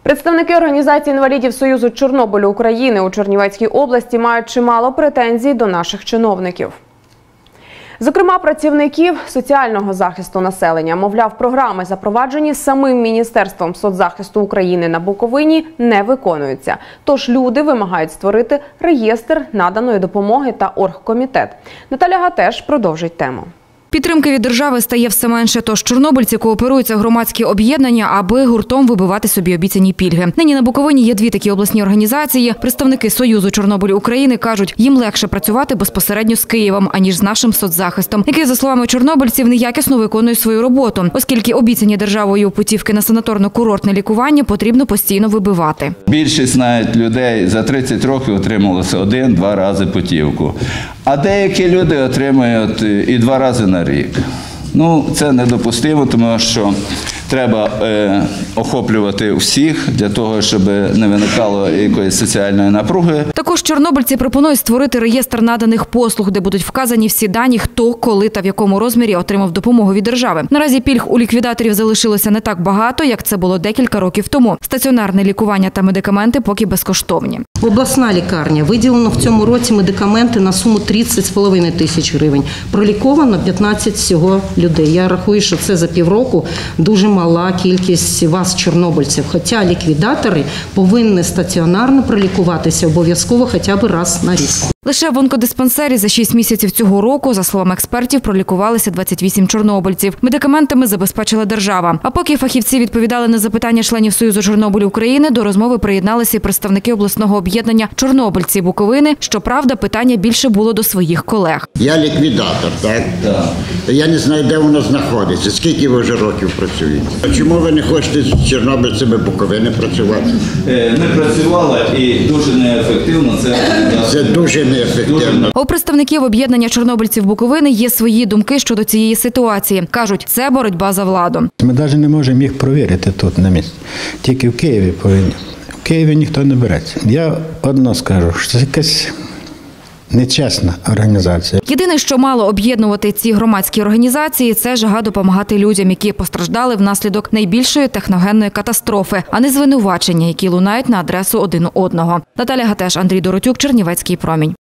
Представники організації інвалідів Союзу Чорнобилю України у Чернівецькій області мають чимало претензій до наших чиновників. Зокрема, працівників соціального захисту населення. Мовляв, програми, запроваджені самим Міністерством соцзахисту України на Буковині, не виконуються. Тож люди вимагають створити реєстр наданої допомоги та оргкомітет. Наталя Гатеш продовжить тему. Підтримки від держави стає все менше, тож чорнобильці кооперуються громадські об'єднання, аби гуртом вибивати собі обіцяні пільги. Нині на Буковині є дві такі обласні організації. Представники Союзу Чорнобилю України кажуть, їм легше працювати безпосередньо з Києвом, аніж з нашим соцзахистом, який, за словами чорнобильців, неякісно виконує свою роботу, оскільки обіцяні державою путівки на санаторно-курортне лікування потрібно постійно вибивати. Більшість навіть людей за 30 років отрималося 1-2 рази путівку. А деякі люди отримують і 2 рази на рік. Це недопустимо, тому що треба охоплювати всіх для того, щоб не виникало якоїсь соціальної напруги. Також чорнобильці пропонують створити реєстр наданих послуг, де будуть вказані всі дані, хто, коли та в якому розмірі отримав допомогу від держави. Наразі пільг у ліквідаторів залишилося не так багато, як це було декілька років тому. Стаціонарне лікування та медикаменти поки безкоштовні. Обласна лікарня. Виділено в цьому році медикаменти на суму 30,5 тисяч гривень. Проліковано 15 всього людей. Я рахую, що це за півроку дуже мала кількість вас, чорнобильців. Хоча ліквідатори повинні стаціонарно пролікуватися обов'язково хоча б раз на рік. Лише в онкодиспансері за 6 місяців цього року, за словами експертів, пролікувалися 28 чорнобильців. Медикаментами забезпечила держава. А поки фахівці відповідали на запитання членів Союзу Чорнобилю України, до розмови приєдналися і представники обласного об'єднання «Чорнобильці Буковини». Щоправда, питання більше було до своїх колег. Я ліквідатор, так? Я не знаю, де воно знаходиться, скільки ви вже років працюєте. А чому ви не хочете з чорнобильцями Буковини працювати? Ми працювали і дуже неефективно. Це дуже неефективно. У представників об'єднання чорнобильців Буковини є свої думки щодо цієї ситуації. Кажуть, це боротьба за владу. Ми навіть не можемо їх перевірити тут на місці. Тільки в Києві повинні. В Києві ніхто не береться. Я одно скажу, що це якась нечесна організація. Єдине, що мало об'єднувати ці громадські організації – це жага допомагати людям, які постраждали внаслідок найбільшої техногенної катастрофи, а не звинувачення, які лунають на адресу один одного. Наталя Гатеш, Андрій Доротюк, Чернівецький промінь.